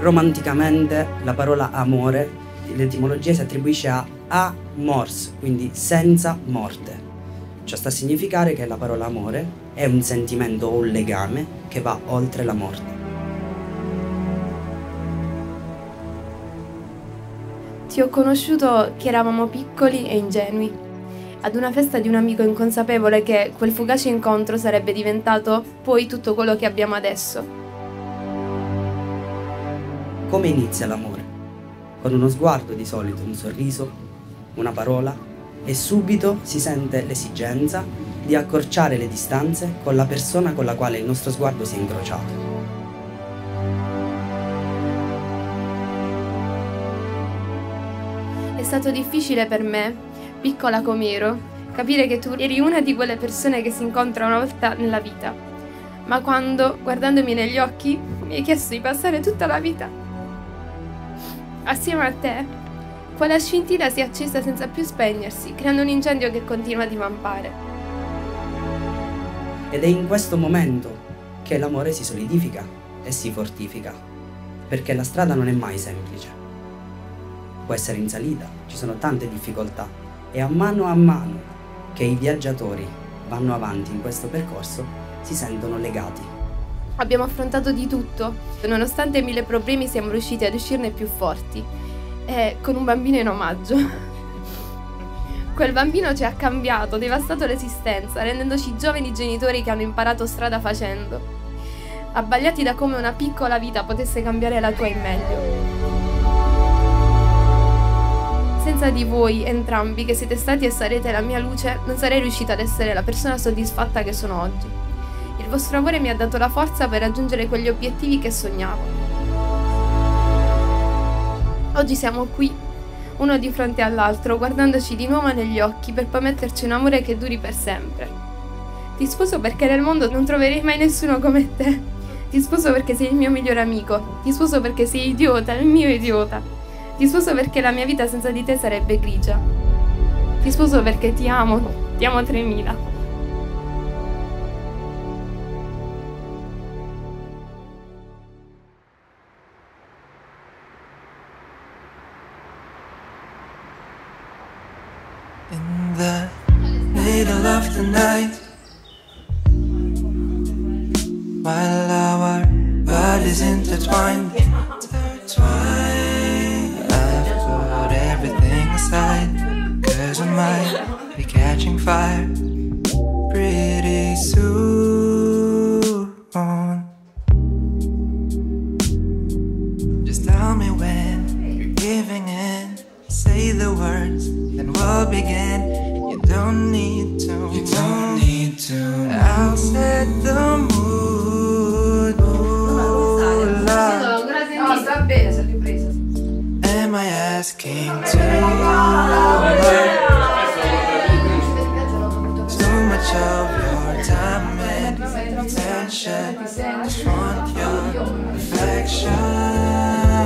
romanticamente la parola amore, l'etimologia si attribuisce a amors, quindi senza morte. Ciò sta a significare che la parola amore è un sentimento o un legame che va oltre la morte. Ti ho conosciuto che eravamo piccoli e ingenui, ad una festa di un amico inconsapevole che quel fugace incontro sarebbe diventato poi tutto quello che abbiamo adesso. Come inizia l'amore? Con uno sguardo di solito, un sorriso, una parola, e subito si sente l'esigenza di accorciare le distanze con la persona con la quale il nostro sguardo si è incrociato. È stato difficile per me, piccola com'ero, capire che tu eri una di quelle persone che si incontra una volta nella vita. Ma quando, guardandomi negli occhi, mi hai chiesto di passare tutta la vita assieme a te, quella scintilla si è accesa senza più spegnersi, creando un incendio che continua a divampare. Ed è in questo momento che l'amore si solidifica e si fortifica, perché la strada non è mai semplice. Può essere in salita, ci sono tante difficoltà e a mano che i viaggiatori vanno avanti in questo percorso si sentono legati. Abbiamo affrontato di tutto, nonostante 1000 problemi siamo riusciti ad uscirne più forti e con un bambino in omaggio. Quel bambino ci ha cambiato, devastato l'esistenza, rendendoci giovani genitori che hanno imparato strada facendo, abbagliati da come una piccola vita potesse cambiare la tua in meglio. Senza di voi, entrambi, che siete stati e sarete la mia luce, non sarei riuscita ad essere la persona soddisfatta che sono oggi. Il vostro amore mi ha dato la forza per raggiungere quegli obiettivi che sognavo. Oggi siamo qui, uno di fronte all'altro, guardandoci di nuovo negli occhi per prometterci un amore che duri per sempre. Ti sposo perché nel mondo non troverei mai nessuno come te. Ti sposo perché sei il mio migliore amico. Ti sposo perché sei idiota, il mio idiota. Ti sposo perché la mia vita senza di te sarebbe grigia. Ti sposo perché ti amo 3000. In the middle of the night, while our bodies intertwined, I've put everything aside, 'cause I might be catching fire pretty soon. Just tell me when you're giving in, say the words and we'll begin. You don't need to. I'll set the mood. Am I asking too much of your time and attention? Just want your affection.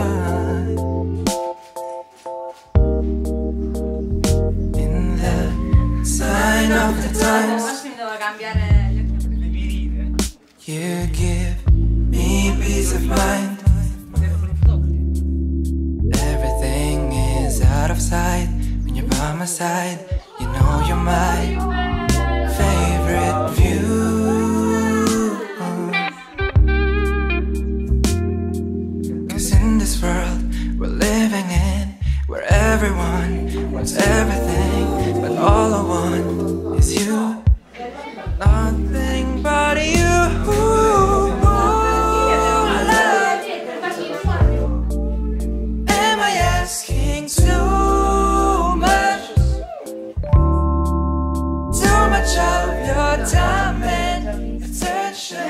Of the times you give me peace of mind, everything is out of sight when you're by my side. You know you're my favorite view, 'cause in this world we're living in, where everyone wants everything, but all I want is you, nothing but you. Am I asking too much of your time and attention?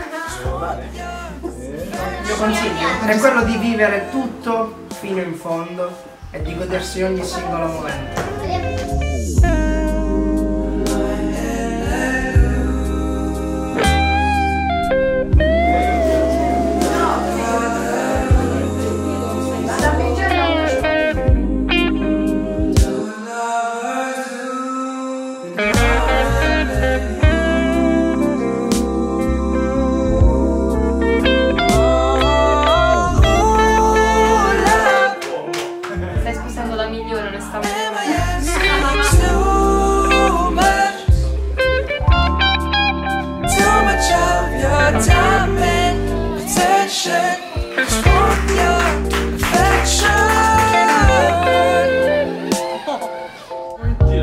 Il mio consiglio è quello di vivere tutto fino in fondo e di godersi ogni singolo momento.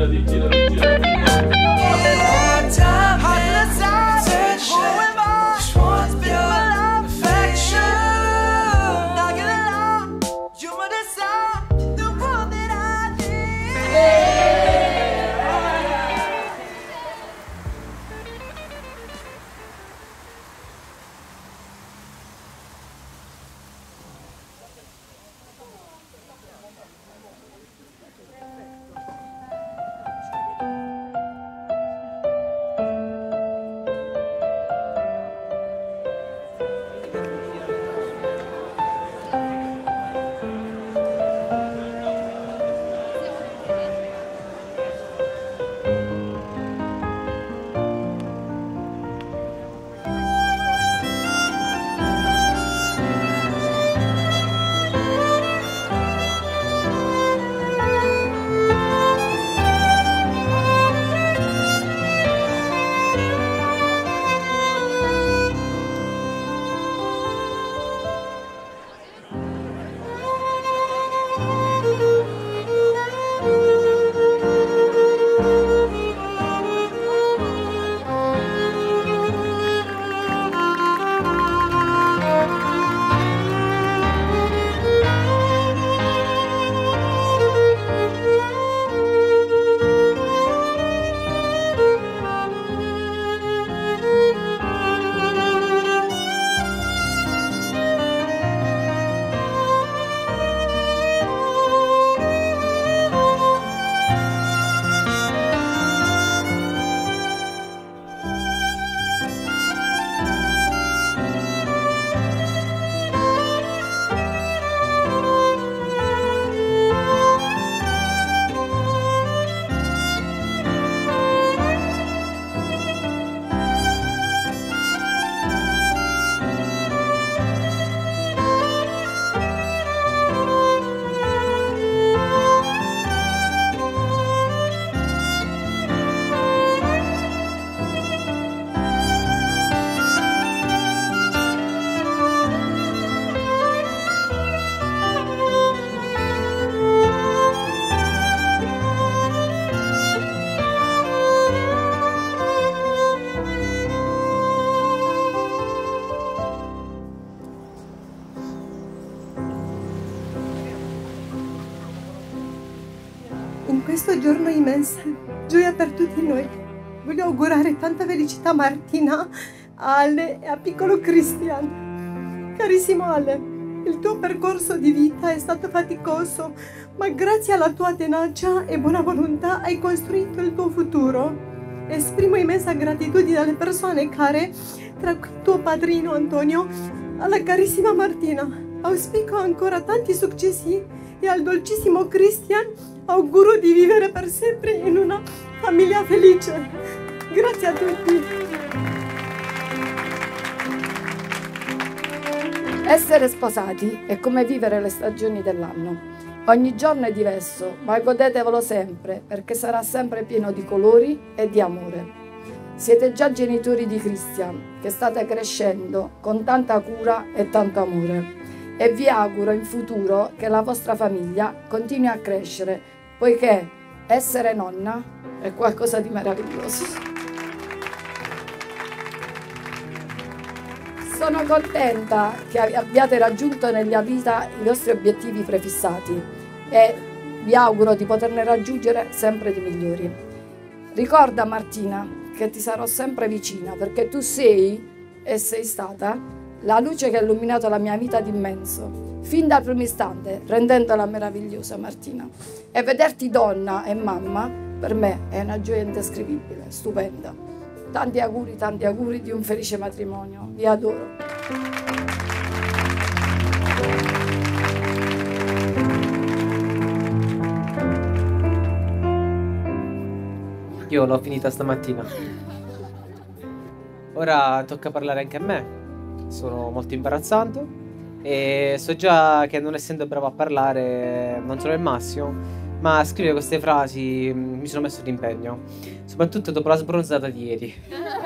In questo giorno immenso, gioia per tutti noi, voglio augurare tanta felicità a Martina, a Ale e a piccolo Christian. Carissimo Ale, il tuo percorso di vita è stato faticoso, ma grazie alla tua tenacia e buona volontà hai costruito il tuo futuro. Esprimo immensa gratitudine alle persone care, tra cui tuo padrino Antonio, alla carissima Martina. Auspico ancora tanti successi e al dolcissimo Christian auguro di vivere per sempre in una famiglia felice. Grazie a tutti. Essere sposati è come vivere le stagioni dell'anno. Ogni giorno è diverso, ma godetevelo sempre, perché sarà sempre pieno di colori e di amore. Siete già genitori di Christian, che state crescendo con tanta cura e tanto amore. E vi auguro in futuro che la vostra famiglia continui a crescere, poiché essere nonna è qualcosa di meraviglioso. Sono contenta che abbiate raggiunto nella vita i vostri obiettivi prefissati e vi auguro di poterne raggiungere sempre di migliori. Ricorda Martina che ti sarò sempre vicina, perché tu sei e sei stata la luce che ha illuminato la mia vita d'immenso, fin dal primo istante, rendendola meravigliosa, Martina. E vederti donna e mamma, per me, è una gioia indescrivibile, stupenda. Tanti auguri di un felice matrimonio. Vi adoro. Io l'ho finita stamattina. Ora tocca parlare anche a me. Sono molto imbarazzato e so già che, non essendo bravo a parlare, non sono il massimo, ma a scrivere queste frasi mi sono messo d'impegno, soprattutto dopo la sbronzata di ieri.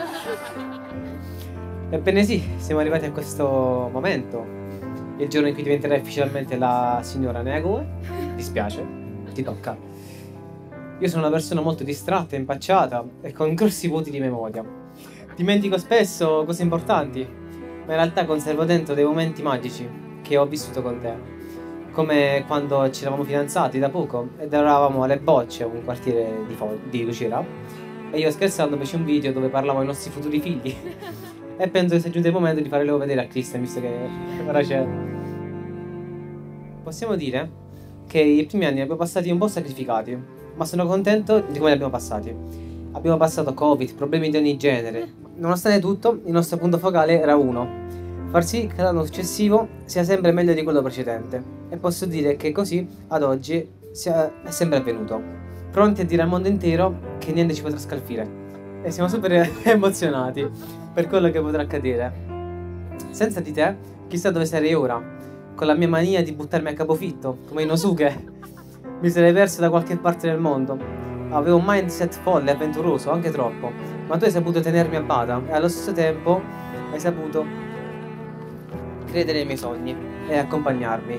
Ebbene sì, siamo arrivati a questo momento, il giorno in cui diventerai ufficialmente la signora Neagoe. Dispiace, ti tocca. Io sono una persona molto distratta, impacciata e con grossi vuoti di memoria. Dimentico spesso cose importanti, ma in realtà conservo dentro dei momenti magici che ho vissuto con te. Come quando ci eravamo fidanzati da poco ed eravamo alle Bocce, un quartiere di Lucera, e io scherzando feci un video dove parlavo ai nostri futuri figli. E penso che sia giunto il momento di farlo vedere a Cristian, visto che ora c'è. Possiamo dire che i primi anni li abbiamo passati un po' sacrificati, ma sono contento di come li abbiamo passati. Abbiamo passato Covid, problemi di ogni genere. Nonostante tutto, il nostro punto focale era uno: far sì che l'anno successivo sia sempre meglio di quello precedente. E posso dire che così, ad oggi, è sempre avvenuto. Pronti a dire al mondo intero che niente ci potrà scalfire. E siamo super emozionati per quello che potrà accadere. Senza di te, chissà dove sarei ora. Con la mia mania di buttarmi a capofitto, come Inosuke, mi sarei perso da qualche parte del mondo. Avevo un mindset folle, avventuroso, anche troppo. Ma tu hai saputo tenermi a bada e allo stesso tempo hai saputo credere ai miei sogni e accompagnarmi.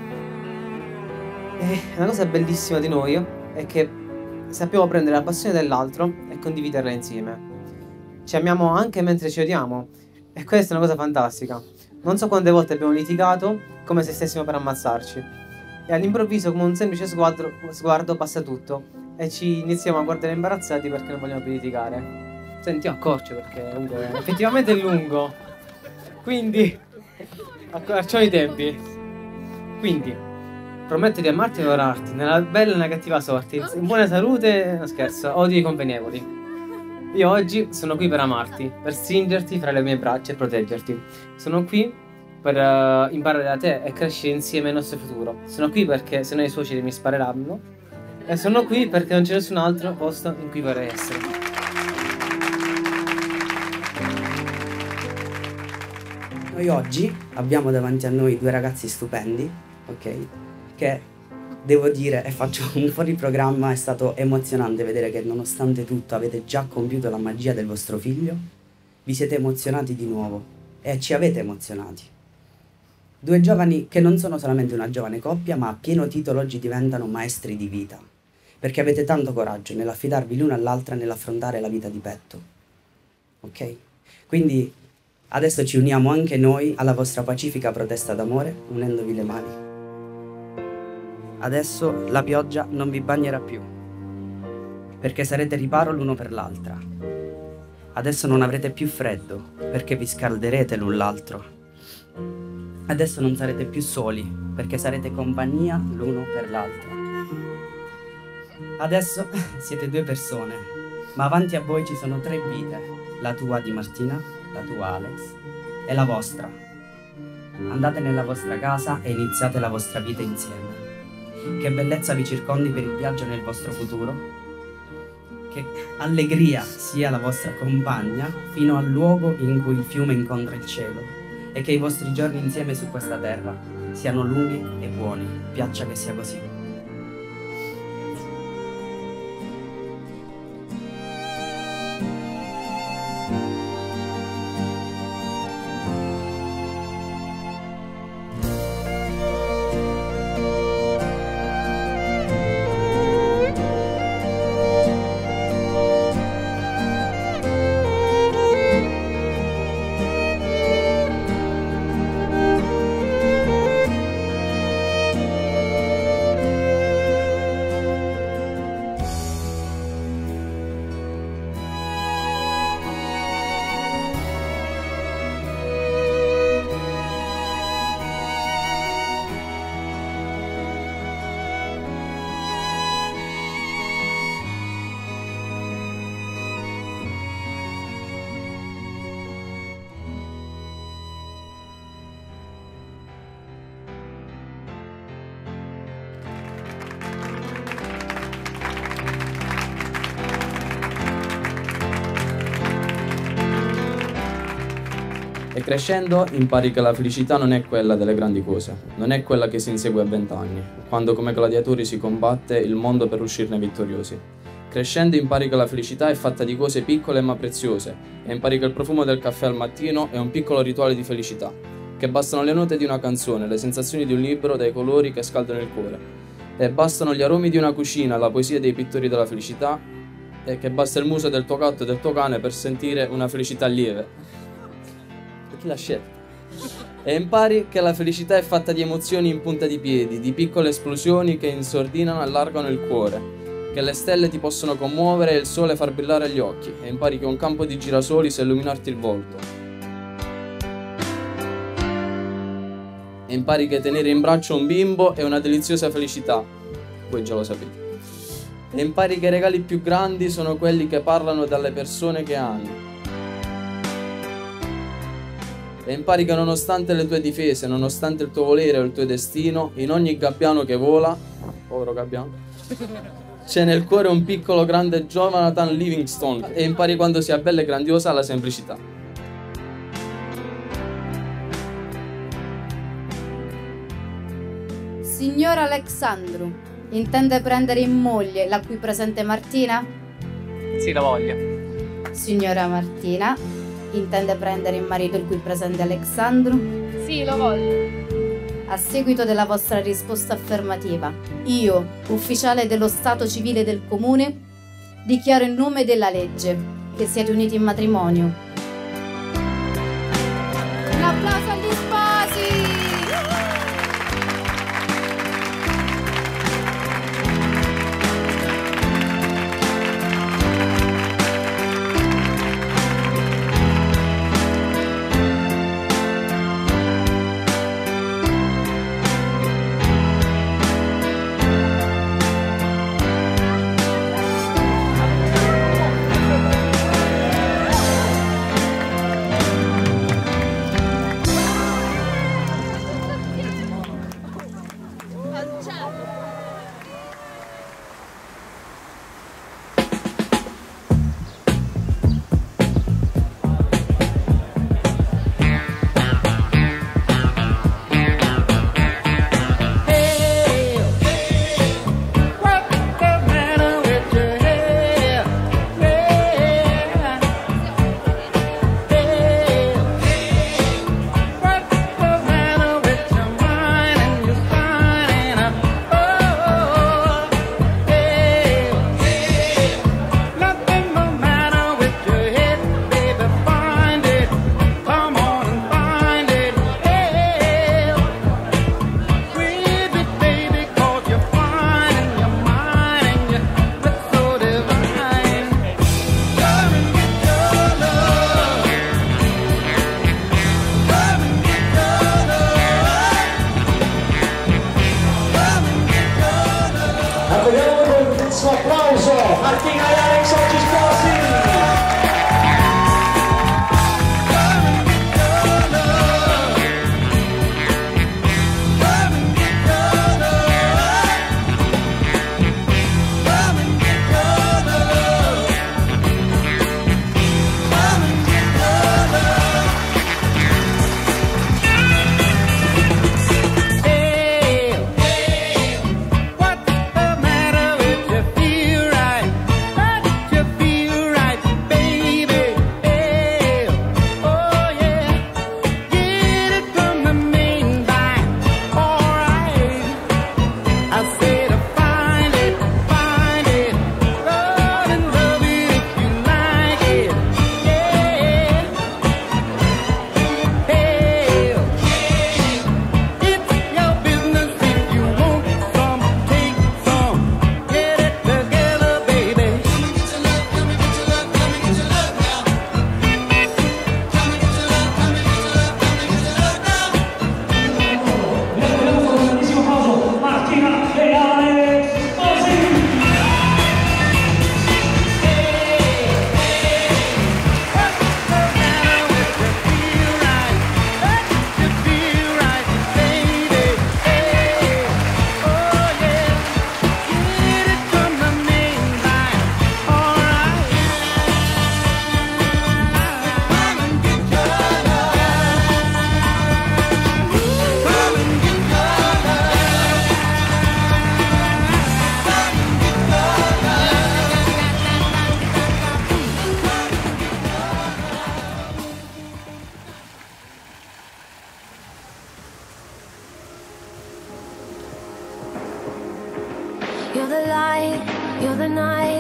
E una cosa bellissima di noi è che sappiamo prendere la passione dell'altro e condividerla insieme. Ci amiamo anche mentre ci odiamo, e questa è una cosa fantastica. Non so quante volte abbiamo litigato come se stessimo per ammazzarci, e all'improvviso, come un semplice sguardo passa tutto e ci iniziamo a guardare imbarazzati perché non vogliamo più litigare. Senti, io accorcio perché comunque effettivamente è lungo, quindi accorciamo i tempi. Quindi prometto di amarti e onorarti nella bella e nella cattiva sorte, in buona salute, no scherzo, odi convenevoli. Io oggi sono qui per amarti, per stringerti fra le mie braccia e proteggerti. Sono qui per imparare da te e crescere insieme al nostro futuro. Sono qui perché se no i suoceri mi spareranno. E sono qui perché non c'è nessun altro posto in cui vorrei essere. Noi oggi abbiamo davanti a noi due ragazzi stupendi, ok? Che devo dire, e faccio un fuori programma, è stato emozionante vedere che nonostante tutto avete già compiuto la magia del vostro figlio, vi siete emozionati di nuovo e ci avete emozionati. Due giovani che non sono solamente una giovane coppia, ma a pieno titolo oggi diventano maestri di vita, perché avete tanto coraggio nell'affidarvi l'una all'altra nell'affrontare la vita di petto. Ok? Quindi adesso ci uniamo anche noi alla vostra pacifica protesta d'amore, unendovi le mani. Adesso la pioggia non vi bagnerà più, perché sarete riparo l'uno per l'altra. Adesso non avrete più freddo, perché vi scalderete l'un l'altro. Adesso non sarete più soli, perché sarete compagnia l'uno per l'altro. Adesso siete due persone, ma avanti a voi ci sono tre vite: la tua di Martina, la tua Alex e la vostra. Andate nella vostra casa e iniziate la vostra vita insieme. Che bellezza vi circondi per il viaggio nel vostro futuro. Che allegria sia la vostra compagna fino al luogo in cui il fiume incontra il cielo. E che i vostri giorni insieme su questa terra siano lunghi e buoni. Piaccia che sia così. E crescendo impari che la felicità non è quella delle grandi cose, non è quella che si insegue a 20 anni, quando come gladiatori si combatte il mondo per uscirne vittoriosi. Crescendo impari che la felicità è fatta di cose piccole ma preziose, e impari che il profumo del caffè al mattino è un piccolo rituale di felicità, che bastano le note di una canzone, le sensazioni di un libro, dai colori che scaldano il cuore. E bastano gli aromi di una cucina, la poesia dei pittori della felicità, e che basta il muso del tuo gatto e del tuo cane per sentire una felicità lieve. E chi l'ha scelta? E impari che la felicità è fatta di emozioni in punta di piedi, di piccole esplosioni che in sordina allargano il cuore, che le stelle ti possono commuovere e il sole far brillare gli occhi, e impari che un campo di girasoli sa illuminarti il volto. E impari che tenere in braccio un bimbo è una deliziosa felicità, voi già lo sapete. E impari che i regali più grandi sono quelli che parlano dalle persone che hanno. E impari che nonostante le tue difese, nonostante il tuo volere o il tuo destino, in ogni gabbiano che vola, povero gabbiano, c'è nel cuore un piccolo grande Jonathan Livingstone. E impari quando sia bella e grandiosa la semplicità. Signor Alexandru, intende prendere in moglie la qui presente Martina? Sì, la voglio. Signora Martina, intende prendere in marito il qui presente Alexandru? Sì, lo voglio. A seguito della vostra risposta affermativa, io, ufficiale dello Stato civile del Comune, dichiaro in nome della legge che siete uniti in matrimonio. Un applauso agli sposi! Feel right.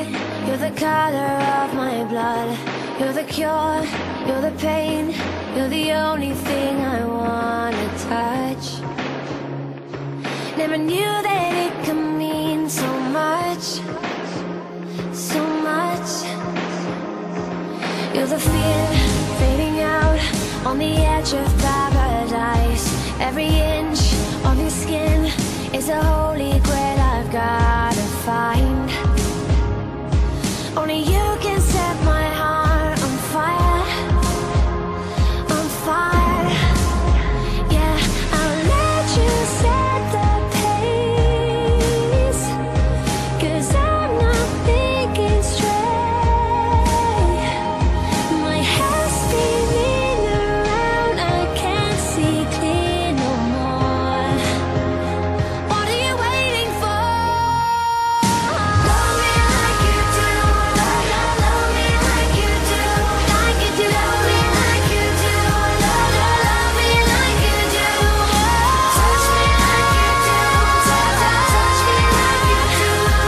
light, you're the color of my blood. You're the cure, you're the pain, you're the only thing I wanna touch. Never knew that it could mean so much, so much. You're the fear fading out on the edge of paradise. Every inch of your skin is a holy grail I've gotta find. Only you can set my heart on fire, on fire. Yeah, I'll let you set the pace, 'cause I'm not thinking straight. My head's spinning around, I can't see clear no more. What are you waiting for? Love me like you do, love me like you do, like you do. Love me like you do, love me like you do. Touch me like you do, touch me like you do.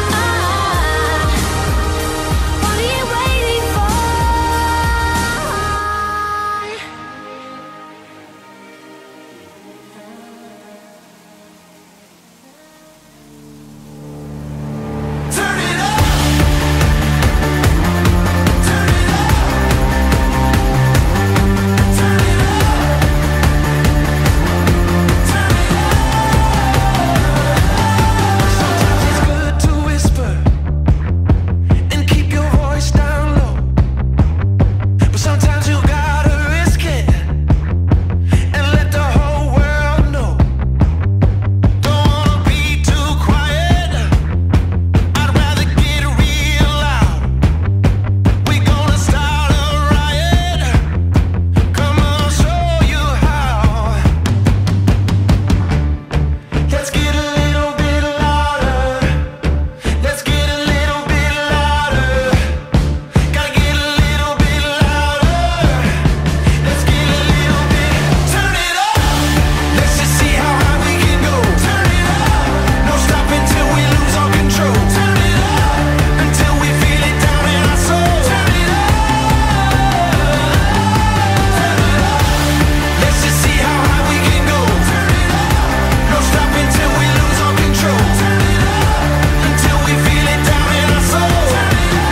What are you waiting for? Turn it up. Turn it up. Turn it up. Turn it up. Sometimes it's good to whisper and keep your voice down low. But sometimes you gotta risk it and let the whole world know. Don't wanna be too quiet, I'd rather get real loud. We gonna start a riot, come on, show you how. Let's get a little bit louder, let's get a little bit louder. Gotta get a little bit louder, let's get a little bit. Turn it up, let's just see how high we can go. Turn it up, no stopping till we lose all control. Turn it up, until we feel it down in our soul. Turn it up, turn it up, let's just see how high we can go. Turn it up, no stopping till we lose all control. Turn it up, until we feel it down in our soul. Turn it up,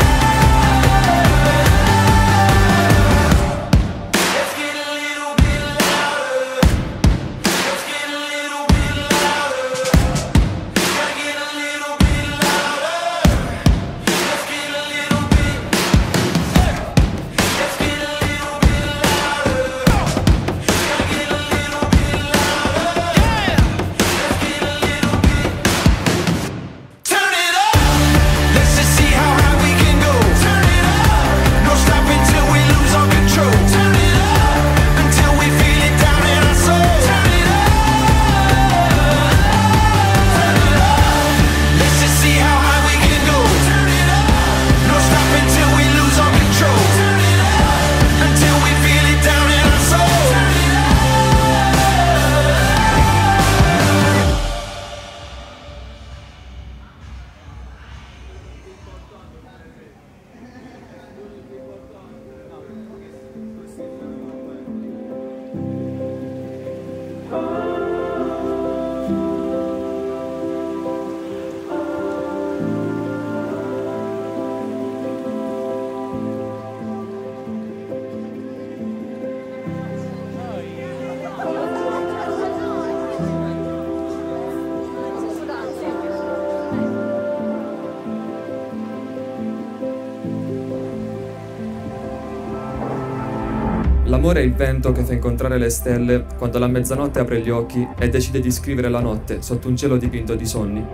let's get a little bit louder, let's get a little bit louder. Gotta get a little bit louder, let's get a little bit. Let's get a little bit louder, gotta get a little bit louder. Yeah, let's get a little bit. Turn it up, let's just see how high we can go. Turn it up, no stopping till we lose all control. Turn it up, until we feel it down in our soul. Turn it up, turn it up, let's just see how high we can go. Turn it up, no stopping till we lose all control. Turn it up, until we feel it down in our soul. Turn it up. L'amore è il vento che fa incontrare le stelle quando la mezzanotte apre gli occhi e decide di scrivere la notte sotto un cielo dipinto di sogni.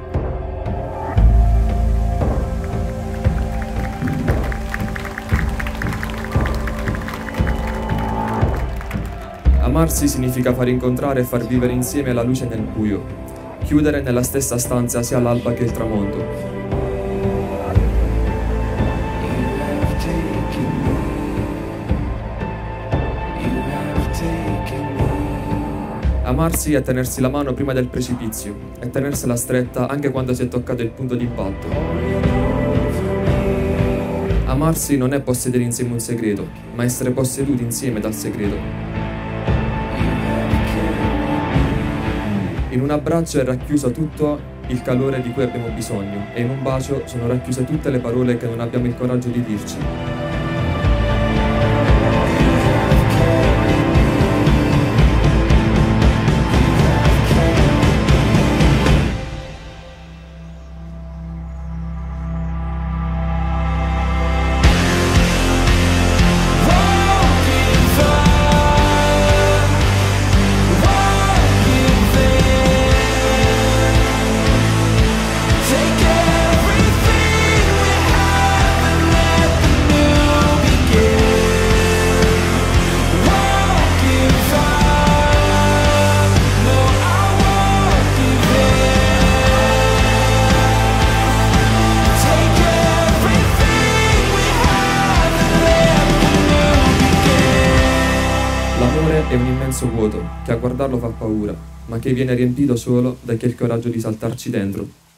Amarsi significa far incontrare e far vivere insieme la luce nel buio, chiudere nella stessa stanza sia l'alba che il tramonto. Amarsi è tenersi la mano prima del precipizio e tenersela stretta anche quando si è toccato il punto d'impatto. Amarsi non è possedere insieme un segreto, ma essere posseduti insieme dal segreto. In un abbraccio è racchiuso tutto il calore di cui abbiamo bisogno e in un bacio sono racchiuse tutte le parole che non abbiamo il coraggio di dirci. L'amore è un immenso vuoto, che a guardarlo fa paura, ma che viene riempito solo da chi ha il coraggio di saltarci dentro.